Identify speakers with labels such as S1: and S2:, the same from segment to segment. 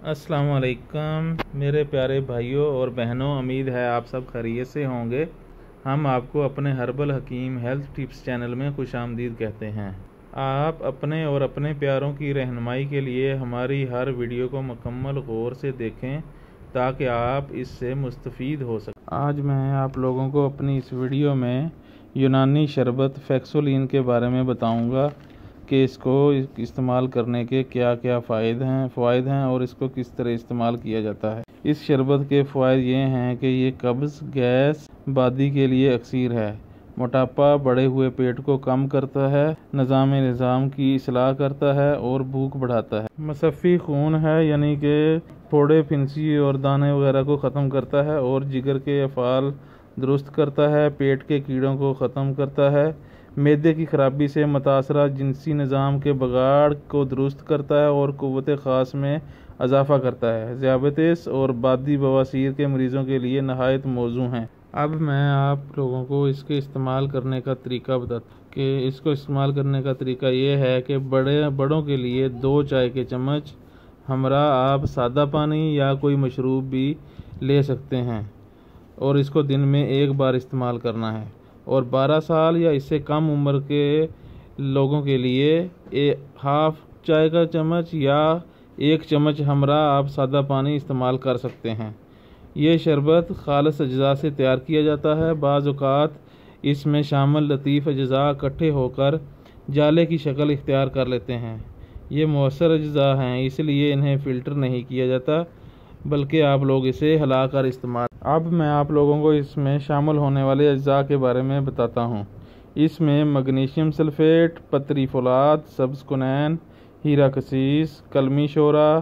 S1: अस्सलाम वालेकुम मेरे प्यारे भाइयों और बहनों, उम्मीद है आप सब खैरियत से होंगे। हम आपको अपने हर्बल हकीम हेल्थ टिप्स चैनल में खुशामदीद कहते हैं। आप अपने और अपने प्यारों की रहनुमाई के लिए हमारी हर वीडियो को मुकम्मल गौर से देखें ताकि आप इससे मुस्तफ़ीद हो सकें। आज मैं आप लोगों को अपनी इस वीडियो में यूनानी शरबत फेक्सोलिन के बारे में बताऊंगा कि इसको इस्तेमाल करने के क्या क्या फ़ायदे हैं और इसको किस तरह इस्तेमाल किया जाता है। इस शरबत के फ़ायदे ये हैं कि ये कब्ज़, गैस, बादी के लिए अक्सीर है, मोटापा, बढ़े हुए पेट को कम करता है, निज़ाम की इस्लाह करता है और भूख बढ़ाता है। मसफ़ी खून है, यानी कि फोड़े, फिंसी और दाने वगैरह को ख़त्म करता है और जिगर के अफ़ाल दुरुस्त करता है, पेट के कीड़ों को ख़त्म करता है, मैदे की खराबी से मुतासरा जिनसी निज़ाम के बगाड़ को दुरुस्त करता है और क़ुव्वत ख़ास में इजाफ़ा करता है। ज़ियाबतीस और बादी बवासीर के मरीज़ों के लिए नहायत मौजू हैं। अब मैं आप लोगों को इसके इस्तेमाल करने का तरीका बताता हूँ कि इसको इस्तेमाल करने का तरीका ये है कि बड़ों के लिए 2 चाय के चम्मच हमरा आप सादा पानी या कोई मशरूब भी ले सकते हैं और इसको दिन में 1 बार इस्तेमाल करना है। और 12 साल या इससे कम उम्र के लोगों के लिए हाफ चाय का चम्मच या 1 चम्मच हमरा आप सादा पानी इस्तेमाल कर सकते हैं। ये शरबत खालिस अज्जा से तैयार किया जाता है। बाज़ औक़ात इसमें शामिल लतीफ़ अज्जा इकट्ठे होकर जाले की शक्ल इख्तियार कर लेते हैं। ये मौसर अज्जा हैं, इसलिए इन्हें फ़िल्टर नहीं किया जाता, बल्कि आप लोग इसे हिलाकर इस्तेमाल। अब मैं आप लोगों को इसमें शामिल होने वाले अज्जा के बारे में बताता हूँ। इसमें मैग्नीशियम सल्फेट, पतरी फौलाद, सब्ज़ कुनैन, हीरा कसीस, कलमी शोरा,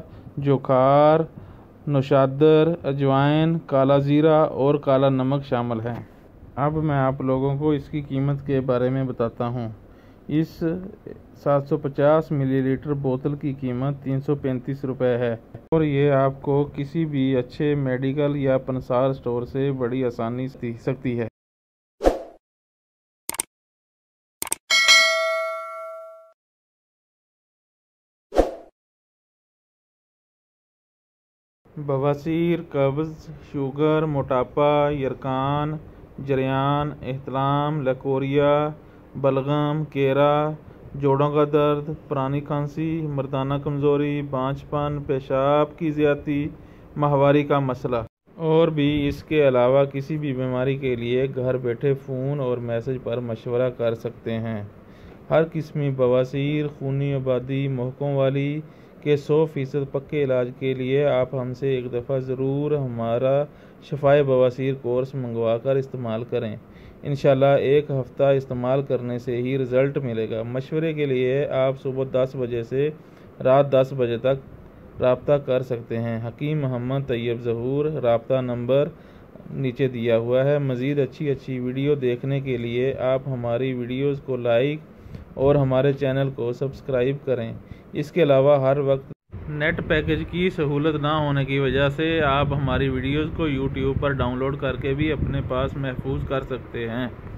S1: जोखार, नौशादर, अजवाइन, काला ज़ीरा और काला नमक शामिल हैं। अब मैं आप लोगों को इसकी कीमत के बारे में बताता हूँ। इस 750 मिलीलीटर बोतल की कीमत 335 रुपये है और ये आपको किसी भी अच्छे मेडिकल या पंसार स्टोर से बड़ी आसानी से मिल सकती है। बवासीर, कब्ज़, शुगर, मोटापा, यरकान, जरियान, एहतलाम, लकोरिया, बलगम, केरा, जोड़ों का दर्द, पुरानी खांसी, मर्दाना कमज़ोरी, बांझपन, पेशाब की ज़्यादती, माहवारी का मसला और भी इसके अलावा किसी भी बीमारी के लिए घर बैठे फ़ोन और मैसेज पर मशवरा कर सकते हैं। हर किस्मी बवासीर, खूनी आबादी, महकों वाली के 100% पक्के इलाज के लिए आप हमसे एक दफ़ा ज़रूर हमारा शफ़ाए बवासीर कोर्स मंगवा कर इस्तेमाल करें। इंशाल्लाह 1 हफ़्ता इस्तेमाल करने से ही रिज़ल्ट मिलेगा। मशवरे के लिए आप सुबह 10 बजे से रात 10 बजे तक राब्ता कर सकते हैं। हकीम मोहम्मद तैयब ज़हूर, राब्ता नंबर नीचे दिया हुआ है। मज़ीद अच्छी वीडियो देखने के लिए आप हमारी वीडियोज़ को लाइक और हमारे चैनल को सब्सक्राइब करें। इसके अलावा हर वक्त नेट पैकेज की सहूलत ना होने की वजह से आप हमारी वीडियोज़ को यूट्यूब पर डाउनलोड करके भी अपने पास महफूज कर सकते हैं।